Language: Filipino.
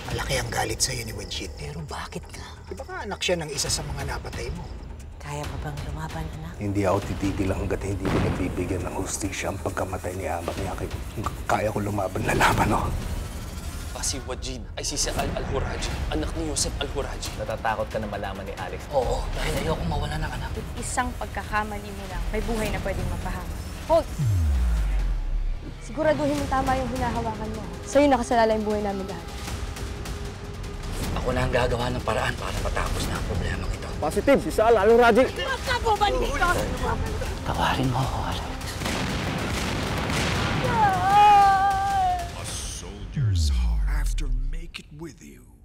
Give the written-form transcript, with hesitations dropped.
Malaki ang galit sa'yo ni Wenjit. Pero bakit ka? Di ba ka anak siya ng isa sa mga napatay mo? Kaya pa bang lumaban, anak? Hindi ako titigil hanggat hindi ko nabibigyan ng hustisya ang pagkamatay ni Amak niya. Kaya ko lumaban na laban, no? Si Wajid ay si Sa'al Al-Huraji, anak ni Yosef Al-Huraji. Natatakot ka na malaman ni Alex. Oo, dahil ayokong mawala ng anak. Isang pagkakamali mo lang, may buhay na pwedeng mapahama. Hold! Siguraduhin mo tama yung hinahawakan mo. Sa'yo nakasalala yung buhay namin lahat. Ako na ang gagawa ng paraan para matapos na ang problema ito. Positive, si Sa'al Al-Huraji. Tawarin mo ako, Alex.